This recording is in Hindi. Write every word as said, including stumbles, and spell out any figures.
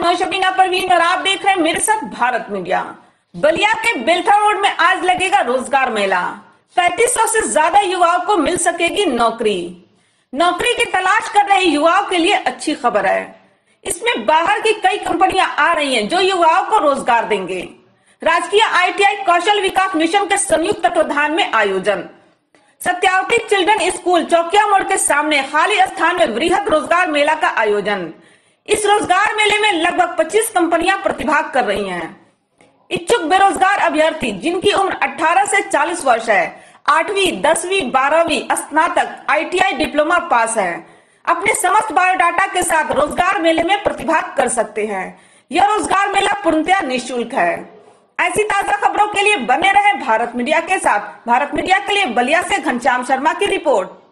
मैं शबीना परवीन और आप देख रहे हैं मेरे साथ भारत मीडिया। बलिया के बेलथा रोड में आज लगेगा रोजगार मेला। पैंतीस सौ से ज्यादा युवाओं को मिल सकेगी नौकरी। नौकरी की तलाश कर रहे युवाओं के लिए अच्छी खबर है। इसमें बाहर की कई कंपनियां आ रही हैं जो युवाओं को रोजगार देंगे। राजकीय I T I Kaushal Vikas mission के संयुक्त तत्वाधान में आयोजन। सत्यावती चिल्ड्रन स्कूल चौकिया मोड़ के सामने खाली स्थान में वृहद रोजगार मेला का आयोजन। इस रोजगार मेले में लगभग पच्चीस कंपनियां प्रतिभाग कर रही हैं। इच्छुक बेरोजगार अभ्यर्थी जिनकी उम्र अठारह से चालीस वर्ष है, आठवीं, दसवीं, बारहवीं, स्नातक, I T I diploma pass है, अपने समस्त बायोडाटा के साथ रोजगार मेले में प्रतिभाग कर सकते हैं। यह रोजगार मेला पूर्णतः निःशुल्क है। ऐसी ताजा खबरों के लिए बने रहे भारत मीडिया के साथ। भारत मीडिया के लिए बलिया से घनश्याम शर्मा की रिपोर्ट।